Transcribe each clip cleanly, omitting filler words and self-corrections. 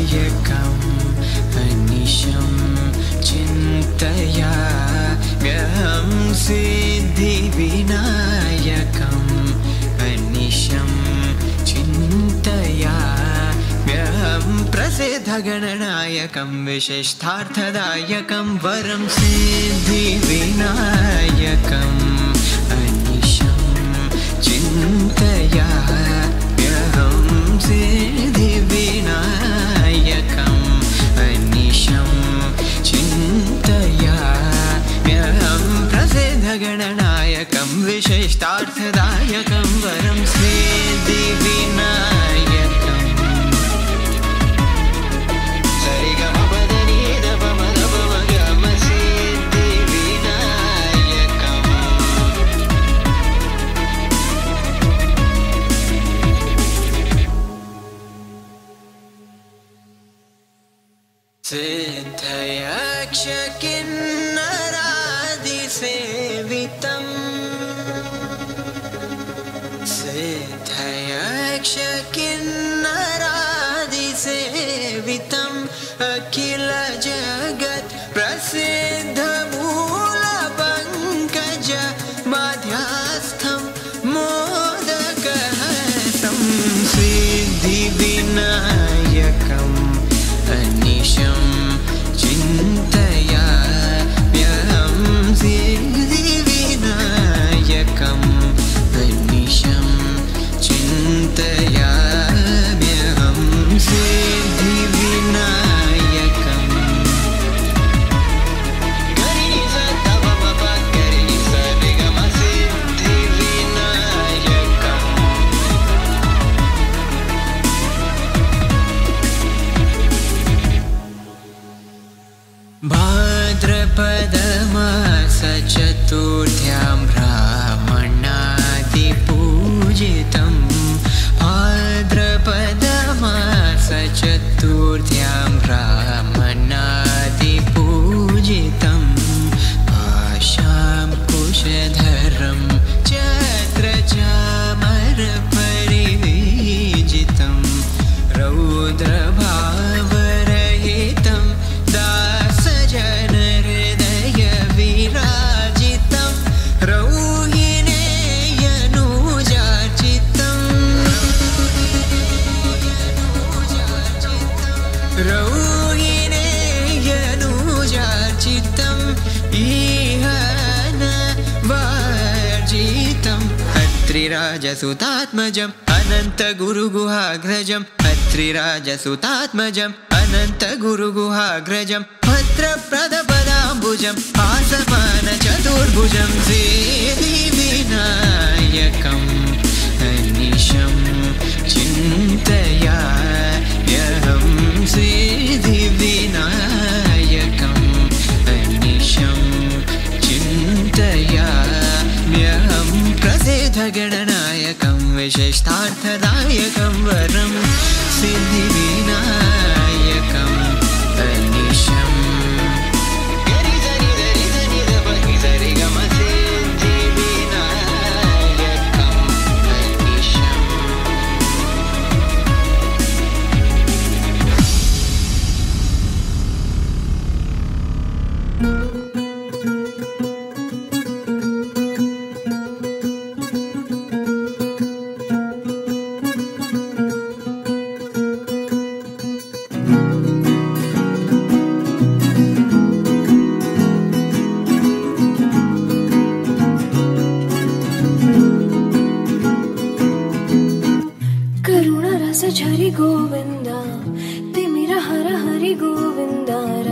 अनिशं चिन्तया व्यहं सिद्धिविनायकम् अनिशं चिन्तया व्यहं प्रसिद्धगणनायकं विशिष्टार्थदायकं वरं सिद्धिविनायकम् अनिशं चिन्तया व्यहं सिद्धिविनायकम् अनिशं चिन्तया व्यहं प्रसिद्धगणनायकं विशिष्टार्थदायकं वरं सिद्धिविनायकम् सिद्धयक्षकिन्नरादिसेवितम् सिद्धयक्षकिन्नरादिसेवितम् अखिल जगत् प्रसिद्ध मूलपङ्कज माध्यास्थं मोदकहस्तं सिद्धिविनायकम् अनिशं चिन्तया व्यहं सिद्धिविनायकम् अनिशं चिन्तया व्यहं सिद्धिविनायकम् गरि स तव पप गरि स निगम सिद्धिविनायकम् भाद्रपदमास चतुर्थ्यां ब्राह्मणादिपूजितं भाद्रपदमास चतुर्थ्यां ब्राह्मणादिपूजितं आशां कुशधरं छत्रचामरपरिविजितं रौद्रभावरहितं दासजनहृदयविराजितं रौहिणेयनुजार्चितं इह न वर्जितम् अत्रिराजसुतात्मजम् अनन्तगुरुगुहाग्रजम् अत्रिराजसुतात्मजम् अनन्तगुरुगुहाग्रजम् भद्रप्रदपदाम्बुजम् आसमानचतुर्भुजं सिद्धिविनायकम् अनिशं चिन्तया व्यहं सिद्धिविनायकम् अनिशं चिन्तया व्यहं प्रसिद्धगणनायकं विशिष्टार्थदायकं वरं सिद्धिविनायकम् अनिशं गरि सरि धरि सनि धप नि सरि गम सिद्धिविनायकम् अनिशम् झरि गोविंद तिमिर हर हरि गोविंद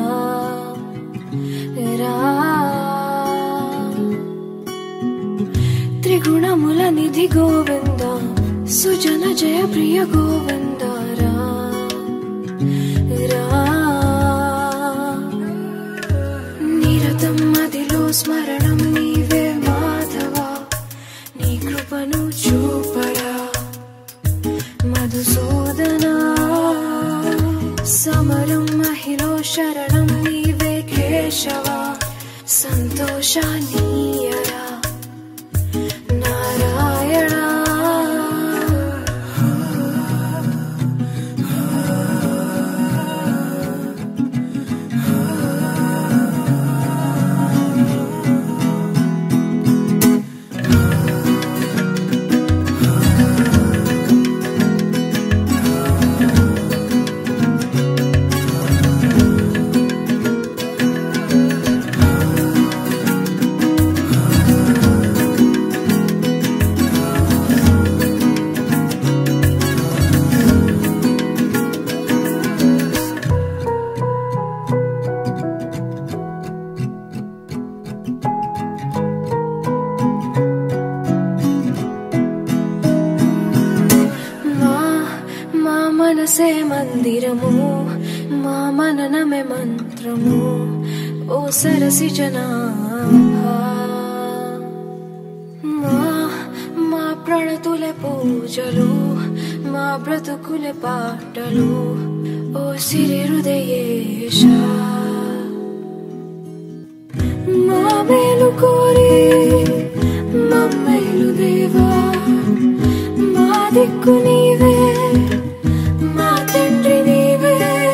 त्रिगुणमूल निधि गोविंद सुजन जय प्रिय गोविंद निरतं मदिलो स्मरणं नीवे माधव नी कृपनु चूपरा मधुसूदना समरं महिलो शरणं नीवे केशव संतोषानीयरा नारायणा మనసే మందిరము మా మననమే మంత్రము ఓ సరసి జనాభా మా ప్రణతులే పూజలు మా బ్రతుకులే పాటలు ఓ సిరి హృదయేశ మా మేలు కోరి మమ్మేలు దేవా మా దిక్కు నీవే మా తండ్రి నీవే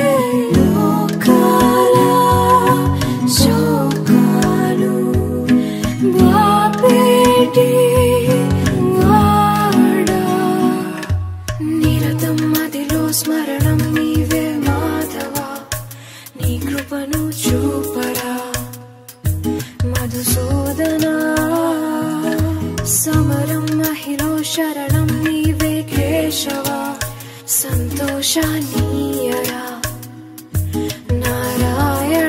లోకాల శోకాలు బాపేటి వాడా నిరతం మదిలో స్మరణం నీవే మాధవా నీ కృపను చూపరా మధుసూదనా సమరం మహిలో శరణం నీవే కేశవా సంతోషానీయరా నారాయణ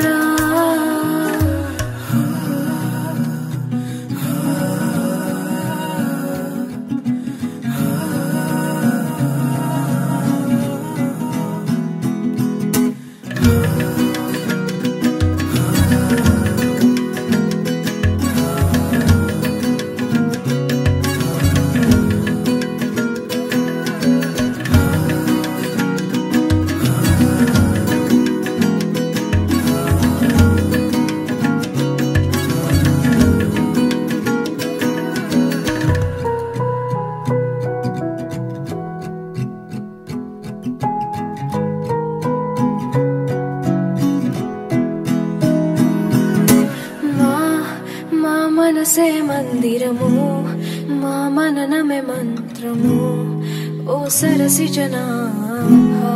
మనసే మందిరము మా మననమే మంత్రము ఓ సరసి జనాభా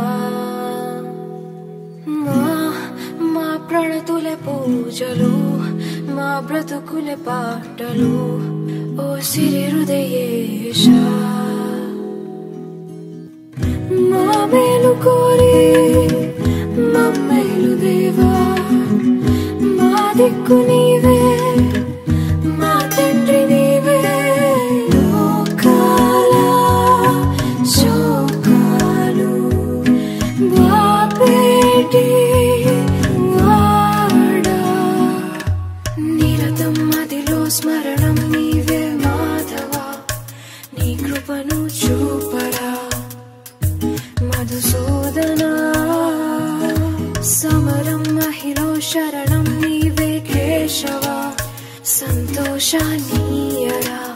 మా ప్రణతులే పూజలు మా బ్రతుకులే పాటలు ఓ సిరి హృదయేశ మా మేలు కోరి మమ్మేలు దేవా మా దిక్కు నీవే మా తండ్రి నీవే లోకాల శోకాలు బాపేటి వాడా నిరతం మదిలో స్మరణం నీవే మాధవా నీ కృపను చూపరా మధుసూదనా సమరం మహిలో శరణం నీవే కేశవా సంతోషానీయరా